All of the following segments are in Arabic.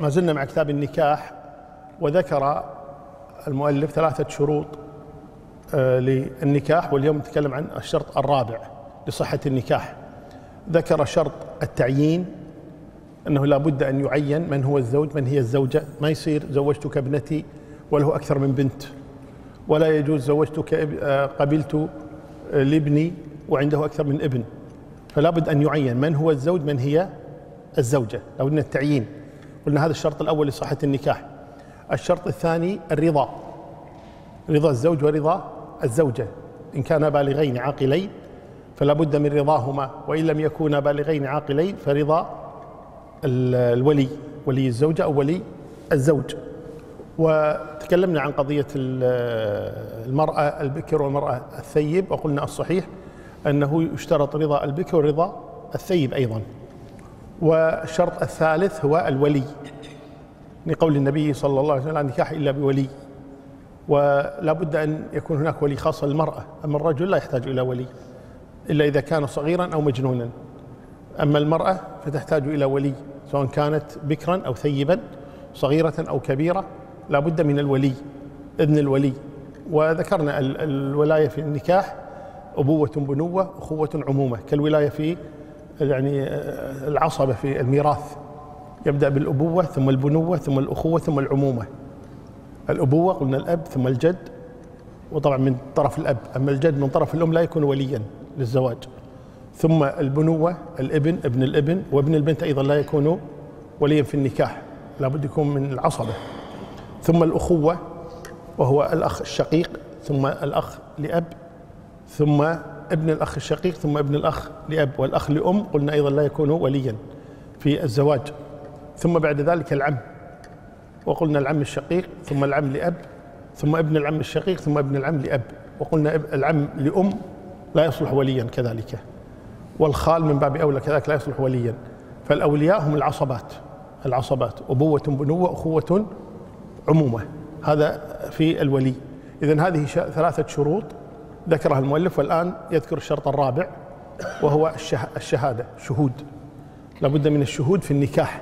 ما زلنا مع كتاب النكاح، وذكر المؤلف 3 شروط للنكاح، واليوم نتكلم عن الشرط الرابع لصحة النكاح. ذكر شرط التعيين، أنه لا بد أن يعين من هو الزوج من هي الزوجة. ما يصير زوجتك ابنتي وله أكثر من بنت، ولا يجوز زوجتك قبلت لابني وعنده أكثر من ابن، فلا بد أن يعين من هو الزوج من هي الزوجة، لا بد من التعيين. قلنا هذا الشرط الأول لصحة النكاح. الشرط الثاني الرضا، رضا الزوج ورضا الزوجة. إن كانا بالغين عاقلين فلا بد من رضاهما، وإن لم يكونا بالغين عاقلين فرضا الولي، ولي الزوجة أو ولي الزوج. وتكلمنا عن قضية المرأة البكر والمرأة الثيب، وقلنا الصحيح أنه يشترط رضا البكر ورضا الثيب أيضا. والشرط الثالث هو الولي، لقول النبي صلى الله عليه وسلم لا نكاح إلا بولي، ولا بد أن يكون هناك ولي خاص للمرأة. أما الرجل لا يحتاج إلى ولي إلا إذا كان صغيرا أو مجنونا، أما المرأة فتحتاج إلى ولي سواء كانت بكرا أو ثيبا، صغيرة أو كبيرة، لا بد من الولي، إذن الولي. وذكرنا الولاية في النكاح أبوة بنوة أخوة عمومة، كالولاية في يعني العصبة في الميراث، يبدأ بالأبوة ثم البنوة ثم الأخوة ثم العمومة. الأبوة قلنا الأب ثم الجد، وطبعا من طرف الأب، أما الجد من طرف الأم لا يكون وليا للزواج. ثم البنوة الابن، ابن الابن، وابن البنت أيضا لا يكون وليا في النكاح، لا بد يكون من العصبة. ثم الأخوة وهو الأخ الشقيق، ثم الأخ لأب، ثم ابن الأخ الشقيق، ثم ابن الأخ لأب، والأخ لأم قلنا أيضا لا يكون وليا في الزواج. ثم بعد ذلك العم، وقلنا العم الشقيق ثم العم لأب، ثم ابن العم الشقيق، ثم ابن العم لأب، وقلنا العم لأم لا يصلح وليا كذلك، والخال من باب أولى كذلك لا يصلح وليا. فالأولياء هم العصبات أبوة بنوة أخوة عمومة، هذا في الولي. إذن هذه 3 شروط ذكرها المؤلف، والآن يذكر الشرط الرابع وهو الشهادة، شهود. لابد من الشهود في النكاح،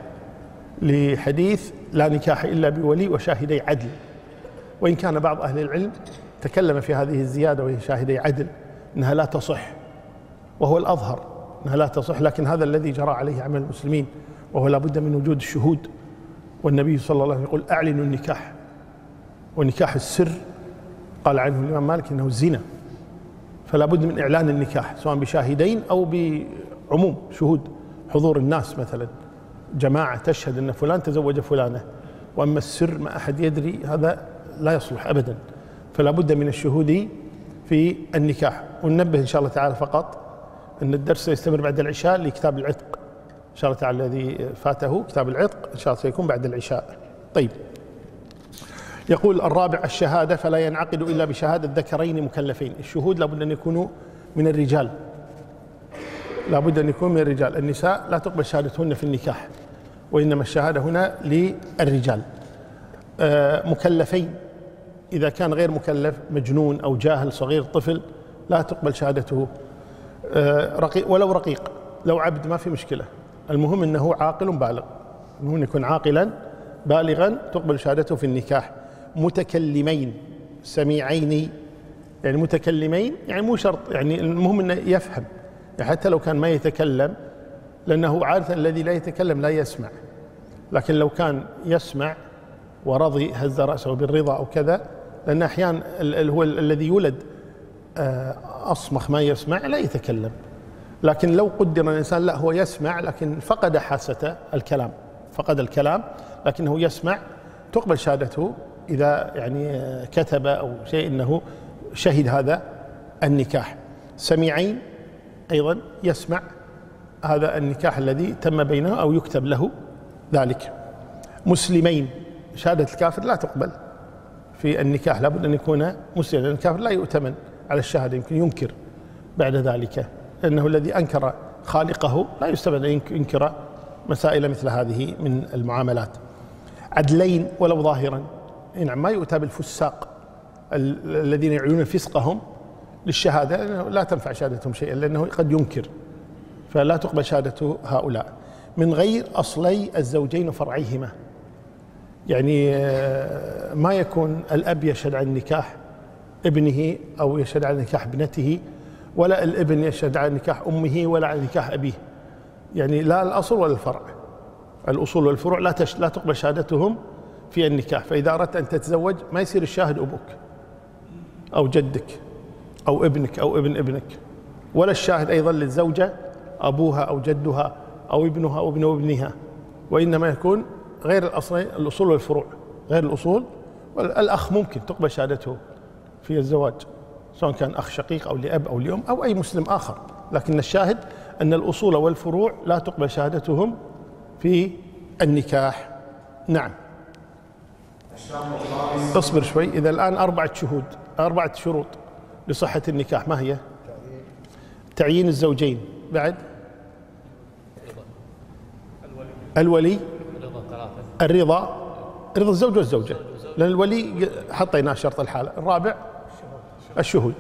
لحديث لا نكاح إلا بولي وشاهدي عدل. وإن كان بعض أهل العلم تكلم في هذه الزيادة وهي شاهدي عدل أنها لا تصح، وهو الأظهر أنها لا تصح، لكن هذا الذي جرى عليه عمل المسلمين، وهو لا بد من وجود الشهود. والنبي صلى الله عليه وسلم يقول أعلنوا النكاح، ونكاح السر قال عنه الإمام مالك إنه الزنا، فلا بد من إعلان النكاح سواء بشاهدين أو بعموم شهود، حضور الناس مثلا جماعة تشهد أن فلان تزوج فلانة، وأما السر ما أحد يدري هذا لا يصلح أبدا، فلا بد من الشهود في النكاح. وننبه إن شاء الله تعالى فقط أن الدرس سيستمر بعد العشاء لكتاب العتق إن شاء الله تعالى، الذي فاته كتاب العتق إن شاء الله سيكون بعد العشاء. طيب، يقول الرابع الشهادة، فلا ينعقد إلا بشهادة ذكرين مكلفين. الشهود لابد أن يكونوا من الرجال، لابد أن يكون من الرجال. النساء لا تقبل شهادتهن في النكاح، وإنما الشهادة هنا للرجال. مكلفين، إذا كان غير مكلف مجنون أو جاهل صغير طفل لا تقبل شهادته. رقيق ولو رقيق، لو عبد ما في مشكلة، المهم أنه عاقل بالغ، المهم يكون عاقلا بالغا تقبل شهادته في النكاح. متكلمين سميعين، يعني متكلمين يعني مو شرط، يعني المهم أنه يفهم، يعني حتى لو كان ما يتكلم، لأنه عادة الذي لا يتكلم لا يسمع، لكن لو كان يسمع ورضي هز رأسه بالرضا أو كذا، لأن أحيانا هو الذي يولد أصمخ ما يسمع لا يتكلم. لكن لو قدر الإنسان لا هو يسمع لكن فقد حاسة الكلام، فقد الكلام لكنه يسمع، تقبل شهادته إذا يعني كتب أو شيء أنه شهد هذا النكاح. سميعين أيضا يسمع هذا النكاح الذي تم بينه أو يكتب له ذلك. مسلمين، شهادة الكافر لا تقبل في النكاح، لابد أن يكون مسلما، لأن الكافر لا يؤتمن على الشهادة، يمكن ينكر بعد ذلك، لأنه الذي أنكر خالقه لا يستبعد أن ينكر مسائل مثل هذه من المعاملات. عدلين ولو ظاهرا، نعم، ما يؤتى بالفساق الذين يعلنون فسقهم للشهادة، لأنه لا تنفع شهادتهم شيئا، لأنه قد ينكر، فلا تقبل شهادة هؤلاء. من غير أصلي الزوجين وفرعيهما، يعني ما يكون الأب يشهد عن نكاح ابنه أو يشهد عن نكاح ابنته، ولا الابن يشهد عن نكاح أمه ولا عن نكاح أبيه. يعني لا الأصل ولا الفرع، الأصول والفروع لا تقبل شهادتهم في النكاح. فإذا أردت أن تتزوج ما يصير الشاهد أبوك أو جدك أو ابنك أو ابن ابنك، ولا الشاهد أيضا للزوجة أبوها أو جدها أو ابنها أو ابن ابنها، وإنما يكون غير الأصلين، الأصول والفروع، غير الأصول. والأخ ممكن تقبل شهادته في الزواج، سواء كان أخ شقيق أو لأب أو لأم أو أي مسلم آخر، لكن الشاهد أن الأصول والفروع لا تقبل شهادتهم في النكاح. نعم. اصبر شوي. إذا الآن 4 شروط لصحة النكاح، ما هي؟ تعيين الزوجين، بعد الولي، الرضا، رضا الزوج والزوجة، لأن الولي حطيناه شرط الحالة. الرابع الشهود.